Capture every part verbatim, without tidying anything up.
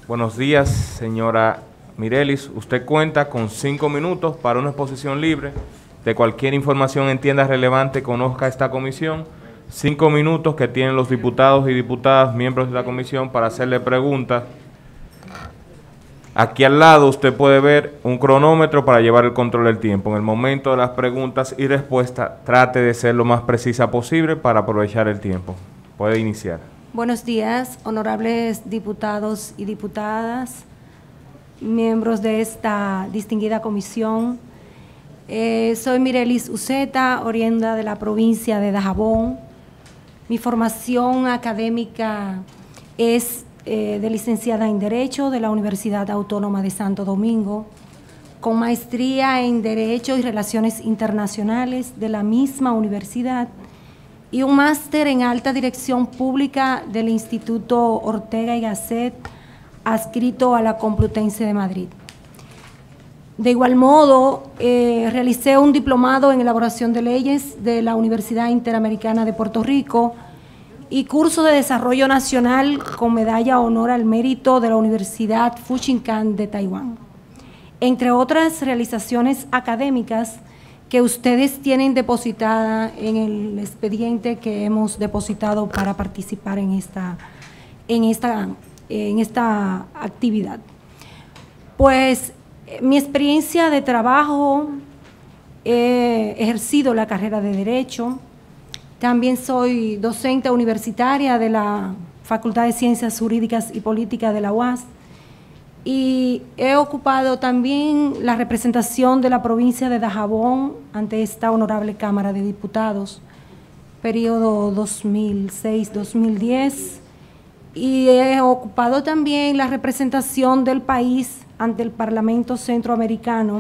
Buenos días, señora Mirelis. Usted cuenta con cinco minutos para una exposición libre de cualquier información entienda relevante, conozca esta comisión. Cinco minutos que tienen los diputados y diputadas, miembros de la comisión, para hacerle preguntas. Aquí al lado usted puede ver un cronómetro para llevar el control del tiempo. En el momento de las preguntas y respuestas, trate de ser lo más precisa posible para aprovechar el tiempo. Puede iniciar. Buenos días, honorables diputados y diputadas, miembros de esta distinguida comisión. Eh, soy Mirelis Uceta, oriunda de la provincia de Dajabón. Mi formación académica es eh, de licenciada en Derecho de la Universidad Autónoma de Santo Domingo, con maestría en Derecho y Relaciones Internacionales de la misma universidad, y un máster en Alta Dirección Pública del Instituto Ortega y Gasset, adscrito a la Complutense de Madrid. De igual modo, eh, realicé un diplomado en elaboración de leyes de la Universidad Interamericana de Puerto Rico y curso de desarrollo nacional con medalla honor al mérito de la Universidad Fuchinkan de Taiwán, entre otras realizaciones académicas que ustedes tienen depositada en el expediente que hemos depositado para participar en esta, en esta, en esta actividad. Pues mi experiencia de trabajo, he ejercido la carrera de Derecho, también soy docente universitaria de la Facultad de Ciencias Jurídicas y Políticas de la U A S, y he ocupado también la representación de la provincia de Dajabón ante esta honorable Cámara de Diputados, periodo dos mil seis a dos mil diez, y he ocupado también la representación del país ante el Parlamento Centroamericano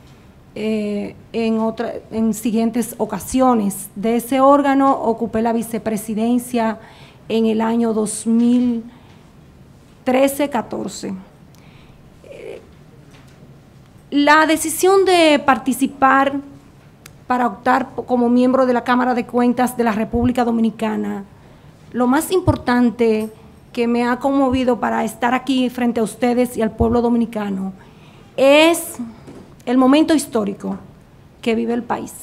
eh, en, otra, en siguientes ocasiones. De ese órgano ocupé la vicepresidencia en el año dos mil trece a catorce. La decisión de participar para optar como miembro de la Cámara de Cuentas de la República Dominicana, lo más importante que me ha conmovido para estar aquí frente a ustedes y al pueblo dominicano es el momento histórico que vive el país.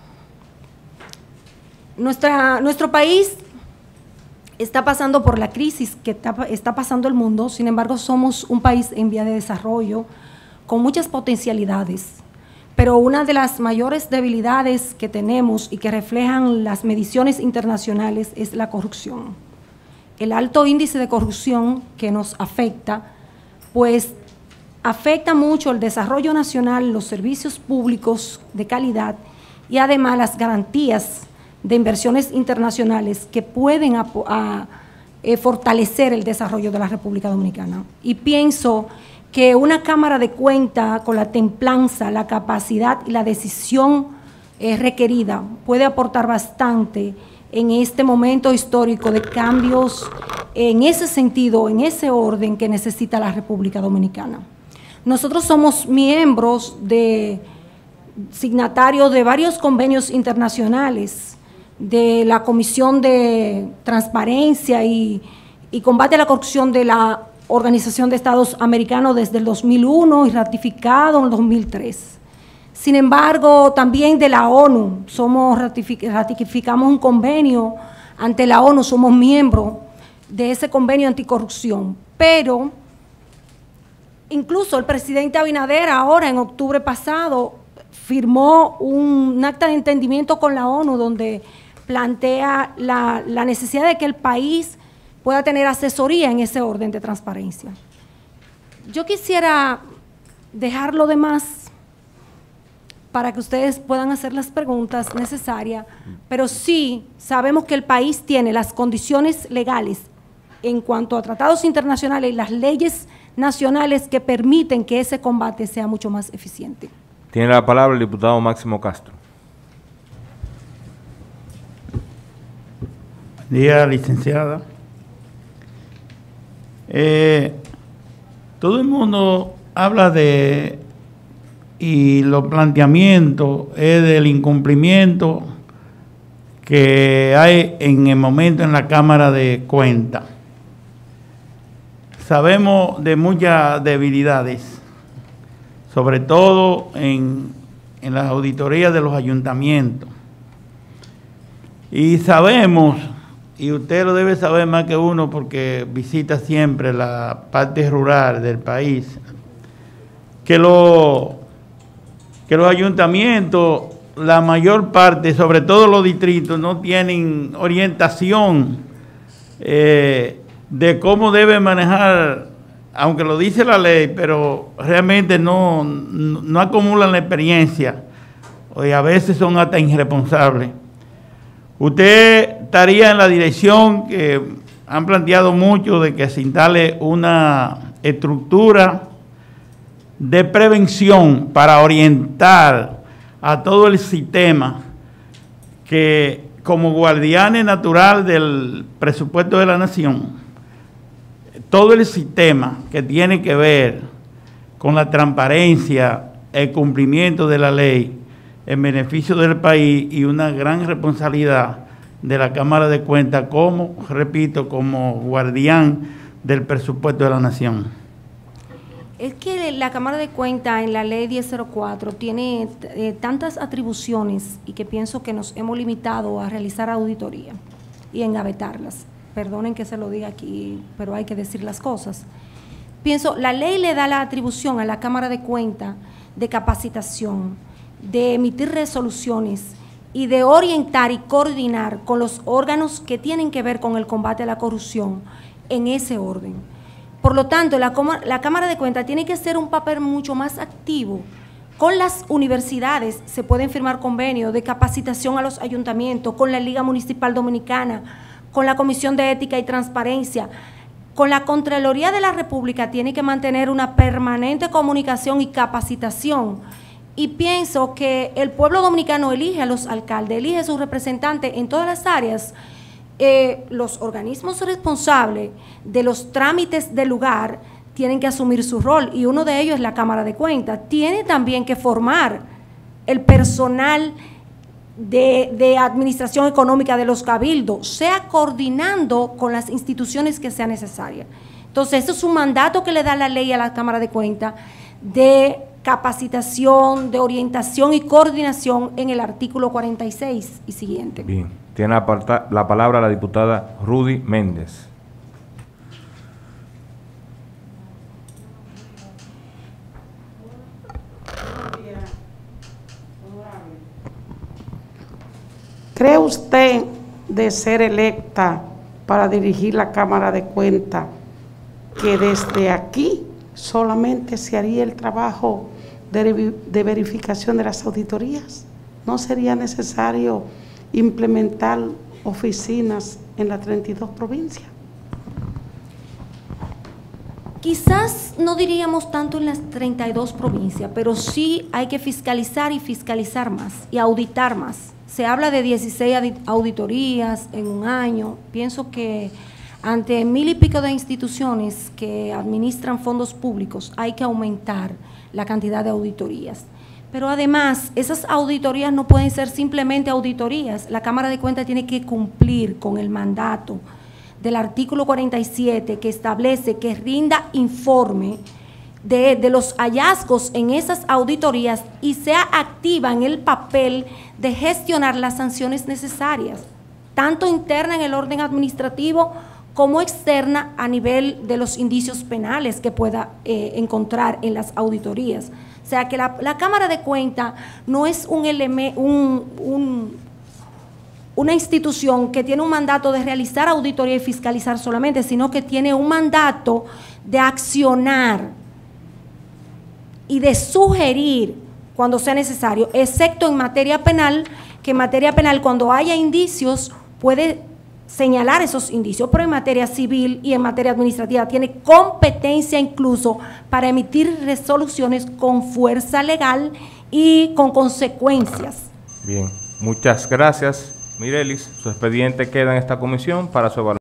Nuestra, nuestro país está pasando por la crisis que está, está pasando el mundo, sin embargo somos un país en vía de desarrollo, con muchas potencialidades, pero una de las mayores debilidades que tenemos y que reflejan las mediciones internacionales es la corrupción. El alto índice de corrupción que nos afecta, pues afecta mucho el desarrollo nacional, los servicios públicos de calidad y además las garantías de inversiones internacionales que pueden a, a, a fortalecer el desarrollo de la República Dominicana. Y pienso que una Cámara de Cuentas con la templanza, la capacidad y la decisión eh, requerida puede aportar bastante en este momento histórico de cambios en ese sentido, en ese orden que necesita la República Dominicana. Nosotros somos miembros de signatarios de varios convenios internacionales, de la Comisión de Transparencia y, y Combate a la Corrupción de la Organización de Estados Americanos desde el dos mil uno y ratificado en el dos mil tres. Sin embargo, también de la ONU, somos ratific ratificamos un convenio ante la ONU, somos miembros de ese convenio anticorrupción, pero incluso el presidente Abinader ahora en octubre pasado firmó un, un acta de entendimiento con la ONU donde plantea la, la necesidad de que el país pueda tener asesoría en ese orden de transparencia. Yo quisiera dejar lo demás para que ustedes puedan hacer las preguntas necesarias, pero sí sabemos que el país tiene las condiciones legales en cuanto a tratados internacionales y las leyes nacionales que permiten que ese combate sea mucho más eficiente. Tiene la palabra el diputado Máximo Castro. Buen día, licenciada. Eh, todo el mundo habla de, y los planteamientos es del incumplimiento que hay en el momento en la Cámara de Cuentas. sabemos de muchas debilidades, sobre todo en, en las auditorías de los ayuntamientos. Y sabemos, y usted lo debe saber más que uno porque visita siempre la parte rural del país, que, lo, que los ayuntamientos, la mayor parte, sobre todo los distritos, no tienen orientación eh, de cómo debe manejar, aunque lo dice la ley, pero realmente no, no, no acumulan la experiencia, y a veces son hasta irresponsables. Usted estaría en la dirección que han planteado mucho de que se instale una estructura de prevención para orientar a todo el sistema que, como guardianes natural del presupuesto de la nación, todo el sistema que tiene que ver con la transparencia, el cumplimiento de la ley en beneficio del país y una gran responsabilidad de la Cámara de Cuentas como, repito, como guardián del presupuesto de la nación. Es que la Cámara de Cuentas en la ley diez cero cuatro tiene eh, tantas atribuciones y que pienso que nos hemos limitado a realizar auditoría y engavetarlas. Perdonen que se lo diga aquí, pero hay que decir las cosas. Pienso, la ley le da la atribución a la Cámara de Cuentas de capacitación, de emitir resoluciones y de orientar y coordinar con los órganos que tienen que ver con el combate a la corrupción en ese orden. Por lo tanto, la, la Cámara de Cuentas tiene que hacer un papel mucho más activo. Con las universidades se pueden firmar convenios de capacitación a los ayuntamientos, con la Liga Municipal Dominicana, con la Comisión de Ética y Transparencia. Con la Contraloría de la República tiene que mantener una permanente comunicación y capacitación. Y pienso que el pueblo dominicano elige a los alcaldes, elige a sus representantes en todas las áreas. Eh, los organismos responsables de los trámites del lugar tienen que asumir su rol y uno de ellos es la Cámara de Cuentas. Tiene también que formar el personal de, de administración económica de los cabildos, sea coordinando con las instituciones que sea necesaria. Entonces, eso es un mandato que le da la ley a la Cámara de Cuentas de capacitación, de orientación y coordinación en el artículo cuarenta y seis y siguiente. Bien. Tiene la, la palabra la diputada Rudy Méndez. ¿Cree usted, de ser electa para dirigir la Cámara de Cuentas, que desde aquí solamente se haría el trabajo de, de verificación de las auditorías? ¿No sería necesario implementar oficinas en las treinta y dos provincias? Quizás no diríamos tanto en las treinta y dos provincias, pero sí hay que fiscalizar y fiscalizar más y auditar más. Se habla de dieciséis auditorías en un año. Pienso que ante mil y pico de instituciones que administran fondos públicos hay que aumentar la cantidad de auditorías. Pero además, esas auditorías no pueden ser simplemente auditorías. La Cámara de Cuentas tiene que cumplir con el mandato del artículo cuarenta y siete que establece que rinda informe de, de los hallazgos en esas auditorías y sea activa en el papel de gestionar las sanciones necesarias, tanto interna en el orden administrativo como externa a nivel de los indicios penales que pueda eh, encontrar en las auditorías. O sea, que la, la Cámara de Cuentas no es un, un, un, una institución que tiene un mandato de realizar auditoría y fiscalizar solamente, sino que tiene un mandato de accionar y de sugerir cuando sea necesario, excepto en materia penal, que en materia penal cuando haya indicios puede señalar esos indicios, pero en materia civil y en materia administrativa tiene competencia incluso para emitir resoluciones con fuerza legal y con consecuencias. Bien, muchas gracias, Mirelis. Su expediente queda en esta comisión para su evaluación.